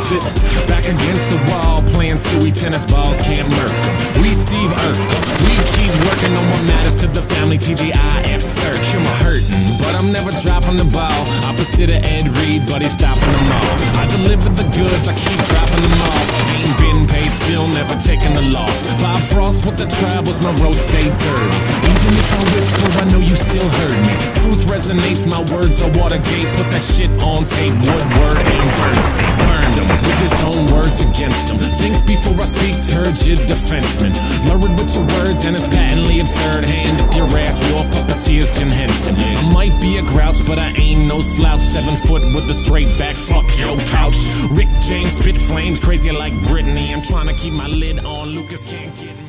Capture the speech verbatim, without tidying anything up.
sit back against the wall, playing suey tennis balls, can't murk 'em. We Steve Urkel, we keep working on what matters to the family. T G I F Cirque, I'm hurting, but I'm never dropping the ball. Opposite of Ed Reed, but he's stopping them all. I deliver the goods, I keep dropping them off. Ain't been paid, still never taking the loss. Bob Frost with the travels, my road stay dirty. Even if I whisper, I know you still heard me. Truth resonates, my words are Watergate. Put that shit on tape, Woodward and Bernstein. Burned him with his own words against him. Think before I speak, turgid defenseman. Lurid with your words and it's patently absurd. Hand up your ass, your puppeteer's Jim Henson. I might be a grouch, but I ain't no slouch. Seven foot with a straight back, fuck your couch. Rick James spit flames, crazy like Britney. I'm trying to keep my lid on, Lucas can't get me.